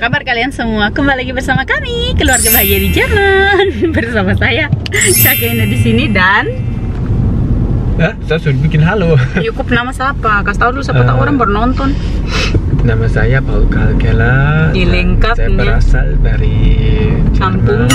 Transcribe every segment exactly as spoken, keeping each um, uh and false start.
Apa kabar kalian semua? Kembali lagi bersama kami, keluarga bahagia di Jerman. Bersama saya, Kakeknya di sini dan Hah? Saya sudah bikin halo. Yukup nama siapa? Kasih tahu dulu siapa tahu Uh, orang bernonton. Nama saya Paul Kalkela. Dilengkapnya. Saya berasal dari Kampung.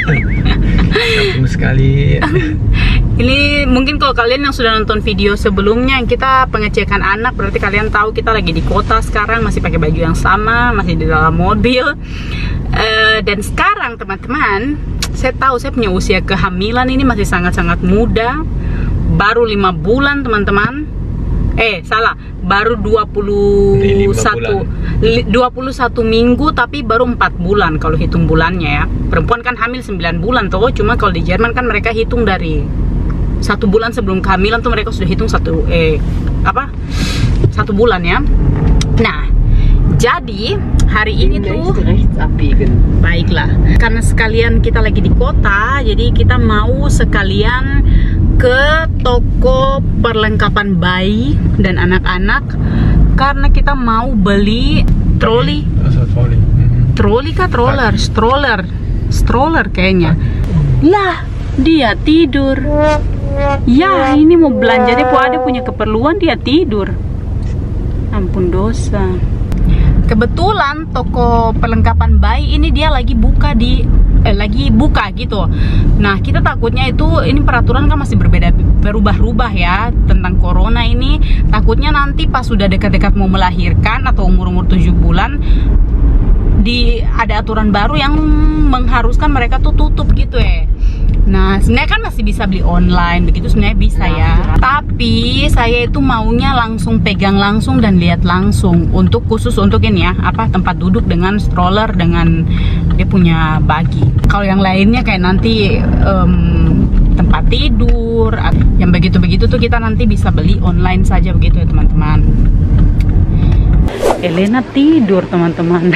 Kampung sekali. Ini mungkin kalau kalian yang sudah nonton video sebelumnya yang kita pengecekan anak, berarti kalian tahu kita lagi di kota sekarang, masih pakai baju yang sama, masih di dalam mobil. Uh, dan sekarang teman-teman, saya tahu saya punya usia kehamilan ini masih sangat-sangat muda. Baru lima bulan teman-teman. Eh salah, baru dua puluh satu dua puluh satu minggu, tapi baru empat bulan kalau hitung bulannya ya. Perempuan kan hamil sembilan bulan toh, cuma kalau di Jerman kan mereka hitung dari satu bulan sebelum kehamilan tuh mereka sudah hitung satu eh apa satu bulan ya. Nah, jadi hari ini tuh baiklah, karena sekalian kita lagi di kota, jadi kita mau sekalian ke toko perlengkapan bayi dan anak-anak karena kita mau beli troli. Troli kah stroller? Stroller. Stroller kayaknya. Lah, dia tidur. Ya, ini mau belanja dia, ada punya keperluan, dia tidur. Ampun dosa. Kebetulan toko perlengkapan bayi ini dia lagi buka di eh, lagi buka gitu. Nah, kita takutnya itu ini peraturan kan masih berbeda, berubah-ubah ya tentang corona ini. Takutnya nanti pas sudah dekat-dekat mau melahirkan atau umur-umur tujuh bulan di ada aturan baru yang mengharuskan mereka tuh tutup gitu ya. Nah, sebenarnya kan masih bisa beli online, begitu sebenarnya bisa ya. Tapi saya itu maunya langsung pegang langsung dan lihat langsung, untuk khusus untuk ini ya, apa tempat duduk dengan stroller dengan dia punya bagi. Kalau yang lainnya kayak nanti um, tempat tidur, yang begitu-begitu tuh kita nanti bisa beli online saja begitu ya teman-teman. Elena tidur teman-teman.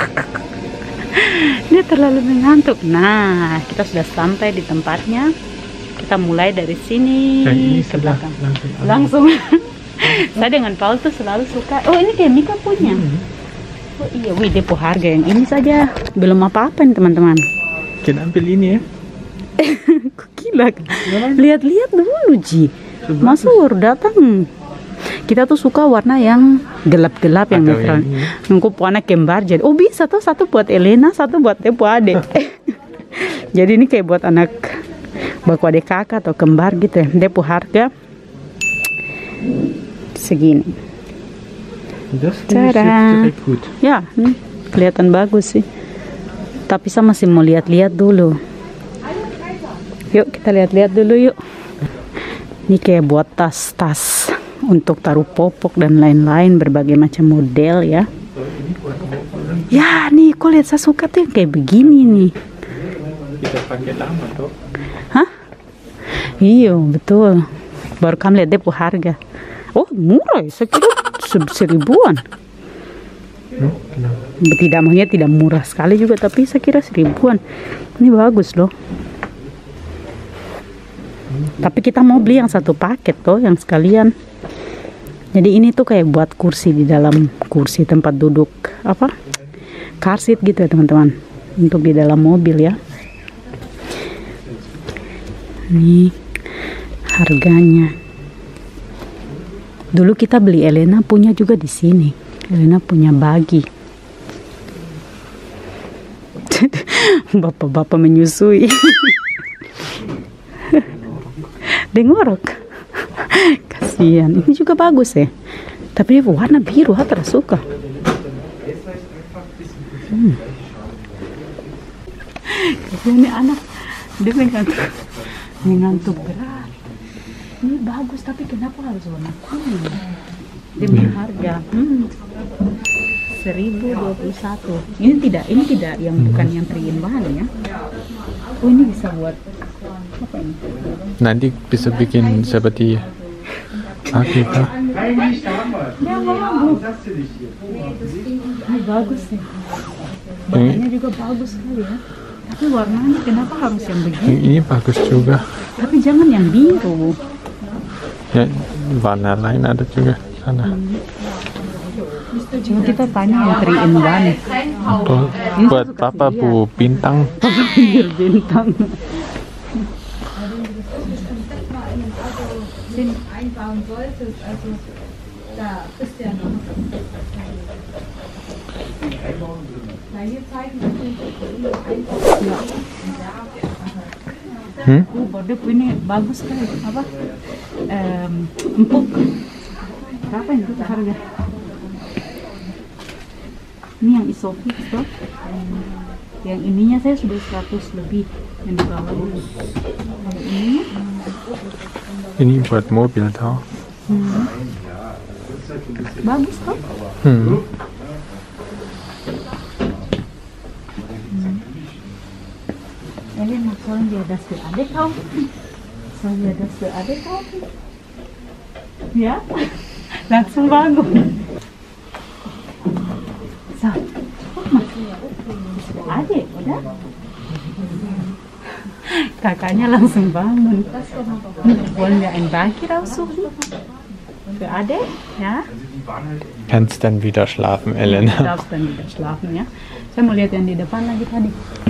Dia terlalu mengantuk. Nah, kita sudah sampai di tempatnya. Kita mulai dari sini ke belakang. Langsung. langsung. Saya dengan Paul tuh selalu suka. Oh, ini kayak Mika punya. Hmm. Oh iya, wih, depo harga yang ini saja belum apa-apa nih teman-teman. Kita ambil ini ya. Kok gila? Lihat-lihat dulu Ji. Masuk datang. Kita tuh suka warna yang gelap-gelap, yang netral. Nunggu warna kembar jadi. Oh bisa tuh, satu buat Elena, satu buat Tepo adek. Jadi ini kayak buat anak baku adik kakak atau kembar gitu ya. Depo harga segini. Cara. Ya, hmm, kelihatan bagus sih. Tapi saya masih mau lihat-lihat dulu. Yuk kita lihat-lihat dulu yuk. Ini kayak buat tas-tas untuk taruh popok dan lain-lain, berbagai macam model ya. Ya nih, kok lihat saya suka tuh yang kayak begini nih. Bisa pakai lama tuh. Hah? Iya betul. Baru kamu lihat depo harga. Oh murah ya, saya kira seribuan. Hmm, tidak, maksudnya tidak murah sekali juga, tapi saya kira seribuan. Ini bagus loh. Tapi kita mau beli yang satu paket tuh, yang sekalian. Jadi ini tuh kayak buat kursi di dalam, kursi tempat duduk apa, car seat gitu ya teman-teman, untuk di dalam mobil ya. Nih harganya. Dulu kita beli, Elena punya juga di sini. Elena punya bagi. Bapak-bapak menyusui. Dengorok. Kasihan. Ini juga bagus ya. Tapi warna biru, aku terus suka. Hmm. Ini anak dia mengantuk, mengantuk berat. Ini bagus, tapi kenapa harus warna kuning? Demi harga. Hmm. seribu dua puluh satu. Ini tidak, ini tidak yang bukan yang three in one ya. Oh, ini bisa buat apa ini? Nanti bisa bikin seperti apa itu? Ya bagus. Ini bagus sih. Bahannya juga bagus sekali ya. Tapi warnanya kenapa harus yang begini? Ini bagus juga. Tapi jangan yang biru. Ya, warna lain ada juga sana. Hmm. Cuma kita tanya yang three in one. Buat, buat papa bu bintang. Pinggir bintang. Sini. Hmm? Oh, bordep ini bagus sekali. Apa? Um, empuk. Berapa ini kita harga? Ini yang isofix tuh. Yang ininya saya sudah seratus lebih yang di bawah. Yang ini Ini buat mobil tau. hmm. Bagus kok. Hmm. Elena, soalnya dia ada si adik kau. Soalnya ada si adik kau. Ya, langsung bangun. So, adik udah. Kakaknya langsung bangun. Wollen wir ein Baki raussuchen? Für Ade, ja? Kannst dann wieder schlafen, Du Elena. darfst dann wieder schlafen, ya. Saya mau lihat yang di depan lagi tadi.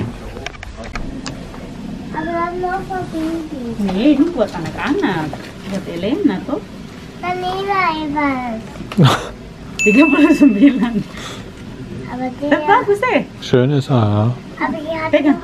Aber dann noch für Baby. Nih, ini buat anak-anak. Buat Elena tuh. Dann nehme ich was. tiga puluh sembilan. Aber Das der, bagus deh. Schön ist er, ja. aber die hat Pegang.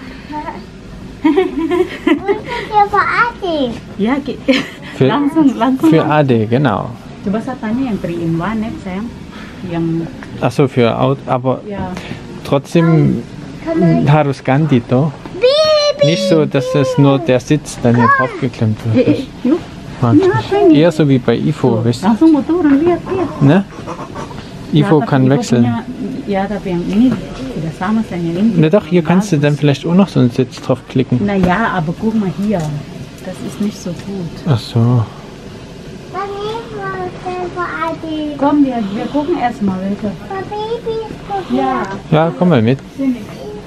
Wo ist das hier für Adi? Ya, Ki. Für, langsung, langsung. für Ade, genau. Coba saya tanya yang three in one ya, sayang. Yang, Achso, für Auto, aber ya. trotzdem harus ganti toh. Nicht so, dass es nur der Sitz dann hier drauf geklemmt Eh, wird. eh, yuk. Mag Ini apa ich. ini? Eher so wie bei Ivo, weißt du? Langsung mau turun, lihat, lihat. Ne? Ivo Ya, tapi kann Ivo wechseln. punya- ya, tapi yang ini tidak sama sayang, yang ini. Na doch, hier kannst du dann vielleicht auch noch so einen Sitz drauf klicken. Naja, aber guck mal hier. Das ist nicht so gut. Ach so. Dann nehme ich was denn für Adi? Komm, wir, wir gucken erstmal welche. Für Babys gucken. Ja. Ja, komm mal mit. Sini.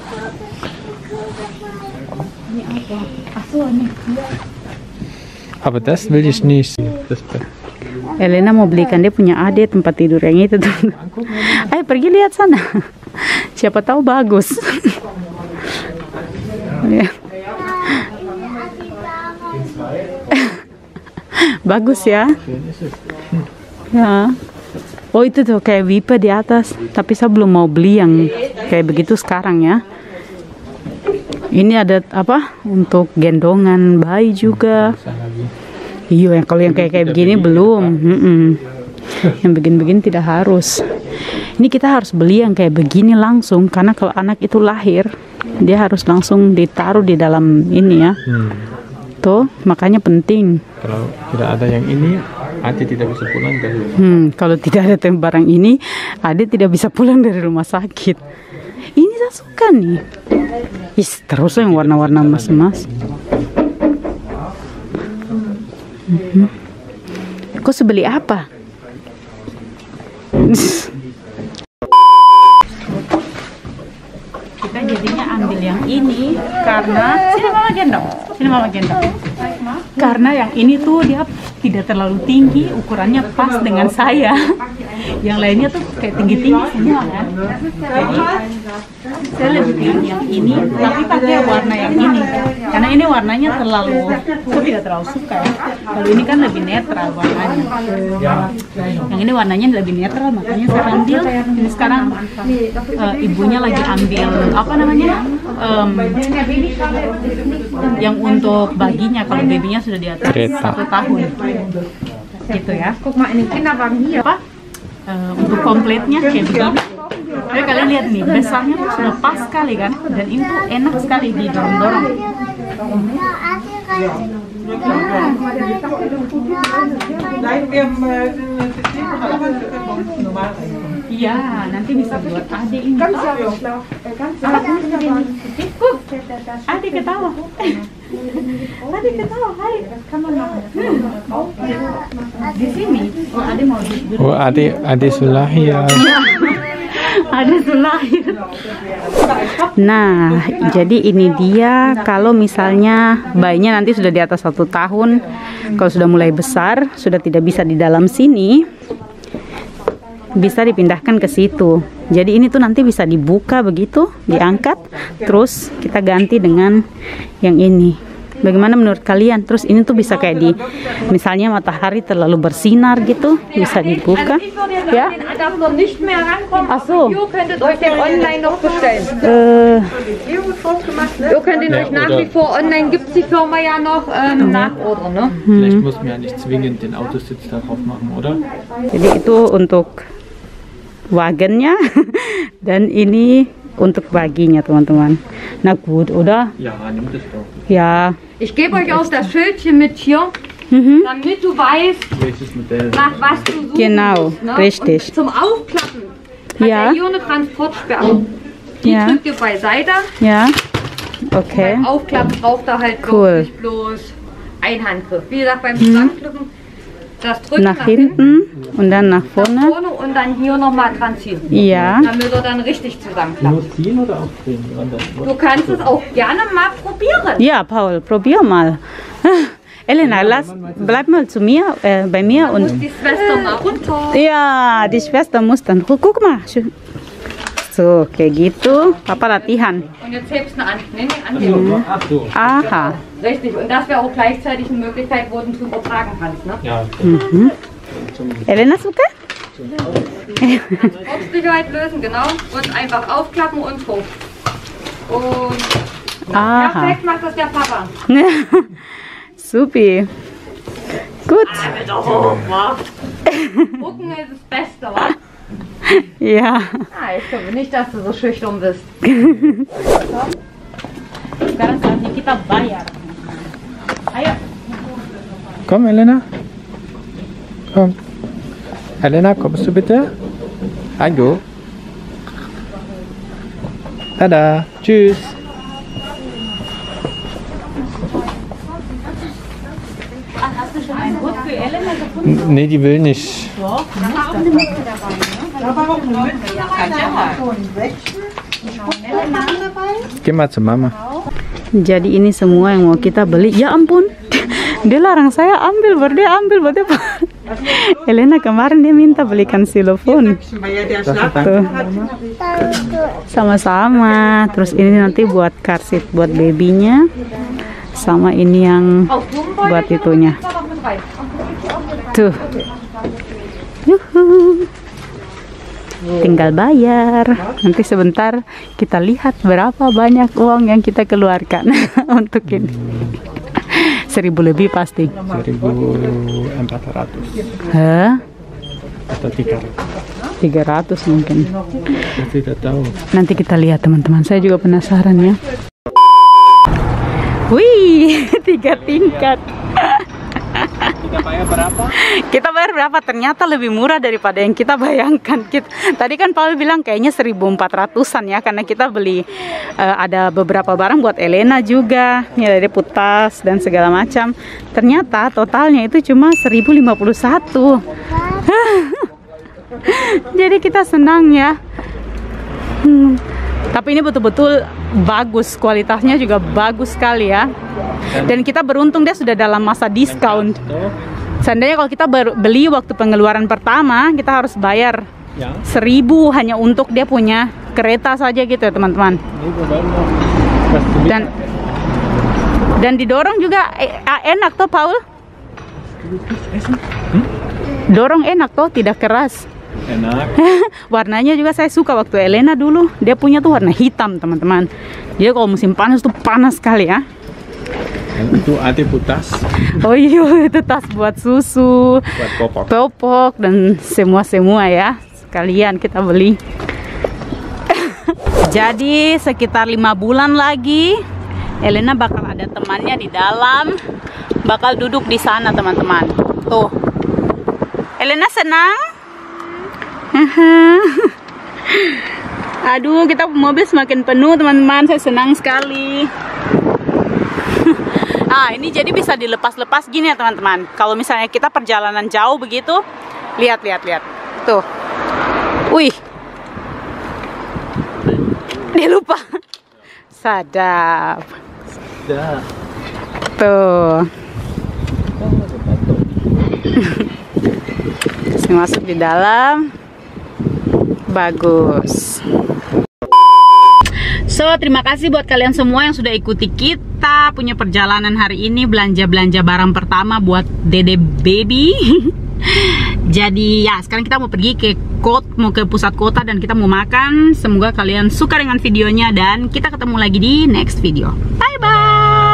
Ini apa? Ach so, ini. Aber das will ich nicht. Das Elena mau belikan dia punya adik tempat tidur yang itu tuh. Ayo pergi lihat sana. Siapa tahu bagus. Ya. Bagus ya. Ya. Oh itu tuh kayak wipe di atas. Tapi saya belum mau beli yang kayak begitu sekarang ya. Ini ada apa? Untuk gendongan bayi juga. Iya, yang kalau yang kayak kayak begini belum. Mm-mm. Yang begini-begini tidak harus. Ini kita harus beli yang kayak begini langsung, karena kalau anak itu lahir, dia harus langsung ditaruh di dalam ini ya. Hmm. Tuh, makanya penting. Kalau tidak ada yang ini, Ade tidak bisa pulang dari rumah. Hmm, kalau tidak ada tem- barang ini, Ade tidak bisa pulang dari rumah sakit. Ini saya suka nih. Is, terus yang warna-warna emas-emas. Mhm. Kau sebeli apa? Kita jadinya ambil yang ini karena sini mama gendong, sini mama gendong. Karena yang ini tuh dia tidak terlalu tinggi, ukurannya pas dengan saya. Yang lainnya tuh kayak tinggi-tinggi semua kan. Jadi saya lebih pilih yang ini, tapi pakai warna yang ini. Karena ini warnanya terlalu, saya tidak terlalu suka ya. Kalau ini kan lebih netral warnanya. Yang ini warnanya lebih netral, makanya saya ambil. Ini sekarang uh, ibunya lagi ambil apa namanya? Um, yang untuk baginya, kalau babynya sudah di atas Kereta. satu tahun. Gitu ya. Apa? Uh, untuk kompletnya kayak begini. Tapi kalian lihat nih, besarnya tuh sudah pas sekali kan, dan ini tuh enak sekali didorong-dorong. Ja, Adi kann. Iya, nanti bisa buat adik ini. Adik ketawa. Adik ketawa, hai. Di sini. Oh, adik mau duduk. Oh, Ade, Ade sudah ya. Ada lahir. Nah, jadi ini dia kalau misalnya bayinya nanti sudah di atas satu tahun, kalau sudah mulai besar, sudah tidak bisa di dalam sini. bisa dipindahkan ke situ. Jadi ini tuh nanti bisa dibuka begitu, diangkat, terus kita ganti dengan yang ini. Bagaimana menurut kalian? Terus ini tuh bisa kayak di, misalnya matahari terlalu bersinar gitu, bisa dibuka. Ya. Ach so. Ihr könntet euch den online noch bestellen. Eh, Ihr könnt ihn euch nach wie vor online, gibt die Firma ja noch ähm, nachordern, ne? Vielleicht muss man ja nicht zwingend den Autositz darauf machen, oder? jadi itu untuk wagennya dan ini untuk baginya teman-teman. Na gut, oder? Ja, nimm das doch. Ya. Ich gebe euch auch das Schildchen mit hier, Mhm. damit du weißt, Welches Modell? nach was du suchen Genau, musst, ne? richtig. Und zum Aufklappen hat Ja. er hier eine Transportsperre. Die Ja. drückt ihr beiseite. Ja. Okay. Beim Aufklappen braucht er halt Cool. wirklich bloß einen Handgriff. Wie gesagt, beim Zusammenklippen, das drücken Nach hinten und dann nach nach vorne. vorne und dann hier nochmal dran ziehen. Ja. Damit er dann richtig zusammenklappt. Nur ziehen oder auch drehen? Du kannst es auch gerne mal probieren. Ja, Paul, probier mal. Elena, lass, bleib mal zu mir, äh, bei mir Muss und die Schwester mal runter. ja, die Schwester muss dann, guck, guck mal. So, kayak gitu. Papa latihan. Und jetzt hebst du an. Nee, nee, anheben. Ach so. Aha. Richtig. Und das wäre auch gleichzeitig eine Möglichkeit, wo du ihn drüber tragen kannst. Ne? Ja, Elena suka? Transportsicherheit lösen, genau. Und einfach aufklappen und hoch. Und Aha. perfekt macht das der Papa. Supi. Gut. Gucken ist das Beste, wa? Ja. Ah, ich glaube nicht, dass du so schüchtern bist. Sekarang saatnya kita bayar. Ayo. Komm, Elena. Komm. Elena, kommst du bitte? Hallo. Tada. Tschüss. Hast du schon einen Hut für Elena gefunden? N- Nee, die will nicht. Geh mal zu Mama. Jadi ini semua yang mau kita beli. Ya ampun, dia larang saya ambil, baru dia ambil, baru dia Elena kemarin dia minta belikan silofon. Tuh. Sama-sama. Terus ini nanti buat car seat buat babynya. Sama ini yang buat itunya. Tuh. Yuhu. Tinggal bayar. Nanti sebentar kita lihat berapa banyak uang yang kita keluarkan untuk ini. Seribu lebih pasti. seribu empat ratus Hah? atau tiga ratus. tiga ratus mungkin. Saya tidak tahu. Nanti kita lihat teman-teman. Saya juga penasaran ya. Wih, tiga tingkat. Kita bayar berapa? Kita bayar berapa? Ternyata lebih murah daripada yang kita bayangkan. Kita, tadi kan Paul bilang kayaknya seribu empat ratusan ya, karena kita beli uh, ada beberapa barang buat Elena juga, ya dari putas dan segala macam. Ternyata totalnya itu cuma seribu lima puluh satu. Jadi kita senang ya. Hmm. Tapi ini betul-betul bagus, kualitasnya juga bagus sekali ya. Dan kita beruntung dia sudah dalam masa diskon. Seandainya kalau kita beli waktu pengeluaran pertama, kita harus bayar Ya. seribu hanya untuk dia punya kereta saja gitu ya teman-teman. Dan dan didorong juga eh, enak toh Paul. Dorong enak toh, tidak keras. Enak. Warnanya juga saya suka waktu Elena dulu. Dia punya tuh warna hitam teman-teman. Jadi kalau musim panas tuh panas sekali ya. Itu anti putas. Oh iya, itu tas buat susu, Buat popok. popok dan semua-semua ya. Sekalian kita beli. Jadi sekitar lima bulan lagi Elena bakal ada temannya di dalam, bakal duduk di sana teman-teman. Tuh, Elena senang. Aduh, kita mobil semakin penuh teman-teman. Saya senang sekali. Nah, ini jadi bisa dilepas-lepas gini ya teman-teman. Kalau misalnya kita perjalanan jauh begitu, lihat, lihat, lihat. Tuh. Wih. Dia lupa. Sadap. Ya. Tuh. Saya masuk di dalam. bagus. So, terima kasih buat kalian semua yang sudah ikuti kita punya perjalanan hari ini, belanja-belanja barang pertama buat Dede baby. Jadi ya, sekarang kita mau pergi ke kot, mau ke pusat kota dan kita mau makan. Semoga kalian suka dengan videonya dan kita ketemu lagi di next video. Bye bye.